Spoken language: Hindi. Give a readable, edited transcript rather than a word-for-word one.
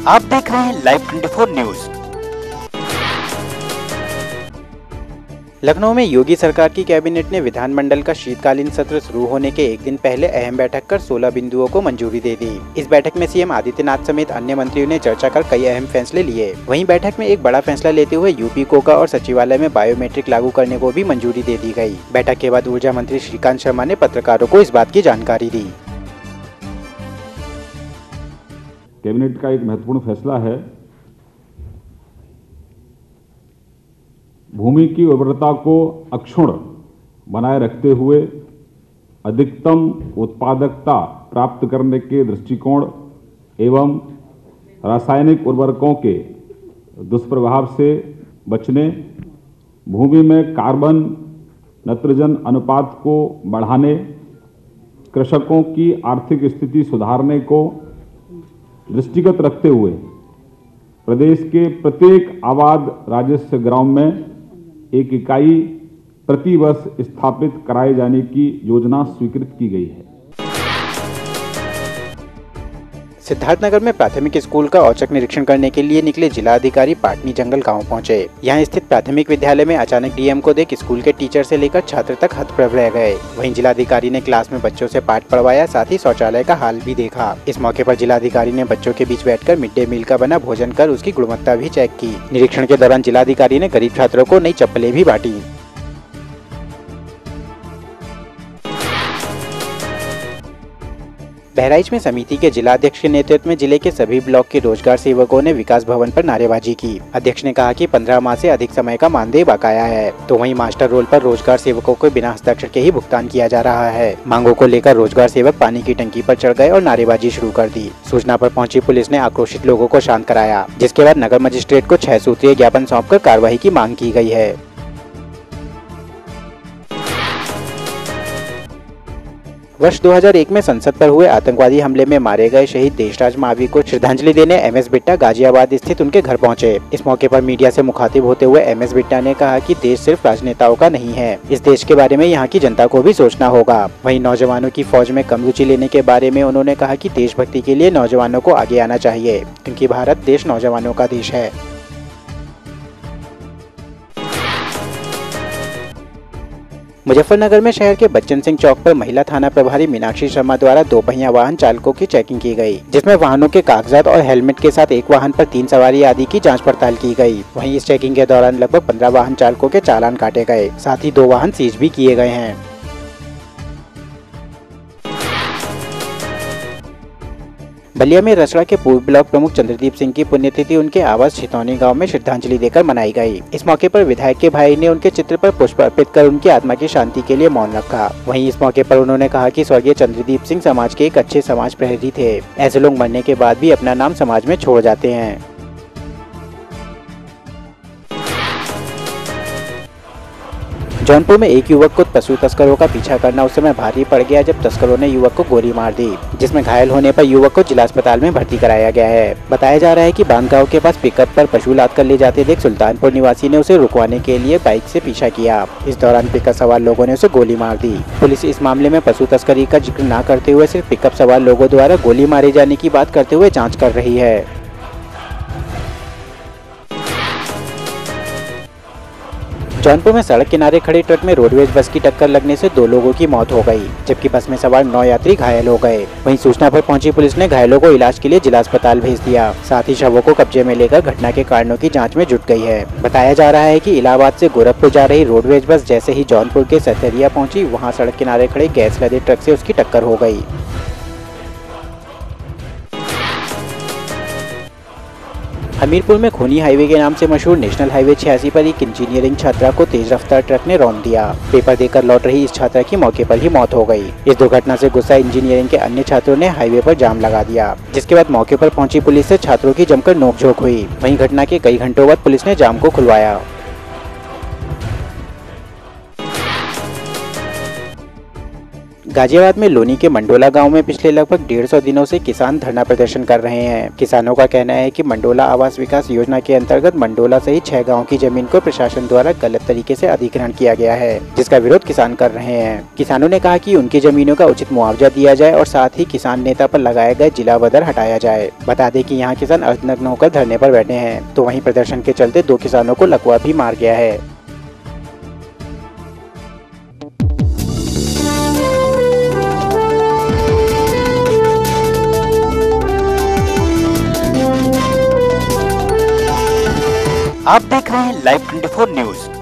आप देख रहे हैं लाइव 24 न्यूज। लखनऊ में योगी सरकार की कैबिनेट ने विधानमंडल का शीतकालीन सत्र शुरू होने के एक दिन पहले अहम बैठक कर 16 बिंदुओं को मंजूरी दे दी। इस बैठक में सीएम आदित्यनाथ समेत अन्य मंत्रियों ने चर्चा कर कई अहम फैसले लिए। वहीं बैठक में एक बड़ा फैसला लेते हुए यूपी कोका और सचिवालय में बायोमेट्रिक लागू करने को भी मंजूरी दे दी गई। बैठक के बाद ऊर्जा मंत्री श्रीकांत शर्मा ने पत्रकारों को इस बात की जानकारी दी। कैबिनेट का एक महत्वपूर्ण फैसला है, भूमि की उर्वरता को अक्षुण्ण बनाए रखते हुए अधिकतम उत्पादकता प्राप्त करने के दृष्टिकोण एवं रासायनिक उर्वरकों के दुष्प्रभाव से बचने, भूमि में कार्बन नाइट्रोजन अनुपात को बढ़ाने, कृषकों की आर्थिक स्थिति सुधारने को दृष्टिगत रखते हुए प्रदेश के प्रत्येक आबाद राजस्व ग्राम में एक इकाई प्रतिवर्ष स्थापित कराए जाने की योजना स्वीकृत की गई है। सिद्धार्थनगर में प्राथमिक स्कूल का औचक निरीक्षण करने के लिए निकले जिलाधिकारी पाटनी जंगल गांव पहुंचे। यहां स्थित प्राथमिक विद्यालय में अचानक डीएम को देख स्कूल के टीचर से लेकर छात्र तक हतप्रभ रह गए। वहीं जिलाधिकारी ने क्लास में बच्चों से पाठ पढ़वाया, साथ ही शौचालय का हाल भी देखा। इस मौके पर जिलाधिकारी ने बच्चों के बीच बैठकर मिड डे मील का बना भोजन कर उसकी गुणवत्ता भी चेक की। निरीक्षण के दौरान जिलाधिकारी ने गरीब छात्रों को नई चप्पलें भी बांटी। बहराइच में समिति के जिला अध्यक्ष के नेतृत्व में जिले के सभी ब्लॉक के रोजगार सेवकों ने विकास भवन पर नारेबाजी की। अध्यक्ष ने कहा कि 15 माह से अधिक समय का मानदेय बकाया है, तो वहीं मास्टर रोल पर रोजगार सेवकों को बिना हस्ताक्षर के ही भुगतान किया जा रहा है। मांगों को लेकर रोजगार सेवक पानी की टंकी पर चढ़ गए और नारेबाजी शुरू कर दी। सूचना पर पहुंची पुलिस ने आक्रोशित लोगों को शांत कराया, जिसके बाद नगर मजिस्ट्रेट को 6 सूत्रीय ज्ञापन सौंपकर कार्रवाई की मांग की गई है। वर्ष 2001 में संसद पर हुए आतंकवादी हमले में मारे गए शहीद देशराज मावी को श्रद्धांजलि देने एमएस बिट्टा गाजियाबाद स्थित उनके घर पहुंचे। इस मौके पर मीडिया से मुखातिब होते हुए एमएस बिट्टा ने कहा कि देश सिर्फ राजनेताओं का नहीं है, इस देश के बारे में यहाँ की जनता को भी सोचना होगा। वहीं नौजवानों की फौज में कम रुचि लेने के बारे में उन्होंने कहा कि देशभक्ति के लिए नौजवानों को आगे आना चाहिए, क्योंकि भारत देश नौजवानों का देश है। मुजफ्फरनगर में शहर के बच्चन सिंह चौक पर महिला थाना प्रभारी मीनाक्षी शर्मा द्वारा 2 पहिया वाहन चालकों की चेकिंग की गई, जिसमें वाहनों के कागजात और हेलमेट के साथ एक वाहन पर 3 सवारी आदि की जांच पड़ताल की गई। वहीं इस चेकिंग के दौरान लगभग 15 वाहन चालकों के चालान काटे गए, साथ ही 2 वाहन सीज भी किए गए हैं। बलिया में रसड़ा के पूर्व ब्लॉक प्रमुख चंद्रदीप सिंह की पुण्यतिथि उनके आवास छितौनी गांव में श्रद्धांजलि देकर मनाई गई। इस मौके पर विधायक के भाई ने उनके चित्र पर पुष्प अर्पित कर उनकी आत्मा की शांति के लिए मौन रखा। वहीं इस मौके पर उन्होंने कहा कि स्वर्गीय चंद्रदीप सिंह समाज के एक अच्छे समाज प्रहरी थे। ऐसे लोग मरने के बाद भी अपना नाम समाज में छोड़ जाते हैं। जौनपुर में एक युवक को पशु तस्करों का पीछा करना उस समय भारी पड़ गया जब तस्करों ने युवक को गोली मार दी, जिसमें घायल होने पर युवक को जिला अस्पताल में भर्ती कराया गया है। बताया जा रहा है कि बांधगांव के पास पिकअप पर पशु लाद कर ले जाते देख सुल्तानपुर निवासी ने उसे रुकवाने के लिए बाइक से पीछा किया। इस दौरान पिकअप सवार लोगों ने उसे गोली मार दी। पुलिस इस मामले में पशु तस्करी का जिक्र न करते हुए सिर्फ पिकअप सवार लोगों द्वारा गोली मारे जाने की बात करते हुए जाँच कर रही है। जौनपुर में सड़क किनारे खड़े ट्रक में रोडवेज बस की टक्कर लगने से 2 लोगों की मौत हो गई, जबकि बस में सवार 9 यात्री घायल हो गए। वहीं सूचना पर पहुंची पुलिस ने घायलों को इलाज के लिए जिला अस्पताल भेज दिया, साथ ही शवों को कब्जे में लेकर घटना के कारणों की जांच में जुट गई है। बताया जा रहा है कि इलाहाबाद से गोरखपुर जा रही रोडवेज बस जैसे ही जौनपुर के सतरिया पहुंची, वहां सड़क किनारे खड़े गैस लदे ट्रक से उसकी टक्कर हो गई। हमीरपुर में खूनी हाईवे के नाम से मशहूर नेशनल हाईवे 86 पर एक इंजीनियरिंग छात्रा को तेज रफ्तार ट्रक ने रौंद दिया। पेपर देकर लौट रही इस छात्रा की मौके पर ही मौत हो गई। इस दुर्घटना से गुस्सा इंजीनियरिंग के अन्य छात्रों ने हाईवे पर जाम लगा दिया, जिसके बाद मौके पर पहुंची पुलिस से छात्रों की जमकर नोकझोंक हुई। वहीं घटना के कई घंटों बाद पुलिस ने जाम को खुलवाया। गाजियाबाद में लोनी के मंडोला गांव में पिछले लगभग 150 दिनों से किसान धरना प्रदर्शन कर रहे हैं। किसानों का कहना है कि मंडोला आवास विकास योजना के अंतर्गत मंडोला सहित 6 गांव की जमीन को प्रशासन द्वारा गलत तरीके से अधिग्रहण किया गया है, जिसका विरोध किसान कर रहे हैं। किसानों ने कहा कि उनकी जमीनों का उचित मुआवजा दिया जाए और साथ ही किसान नेता पर लगाए गए जिला बदर हटाया जाए। बता दें कि यहाँ किसान अर्धनग्न होकर धरने पर बैठे हैं, तो वहीं प्रदर्शन के चलते 2 किसानों को लकवा भी मार गया है। आप देख रहे हैं लाइव 24 न्यूज।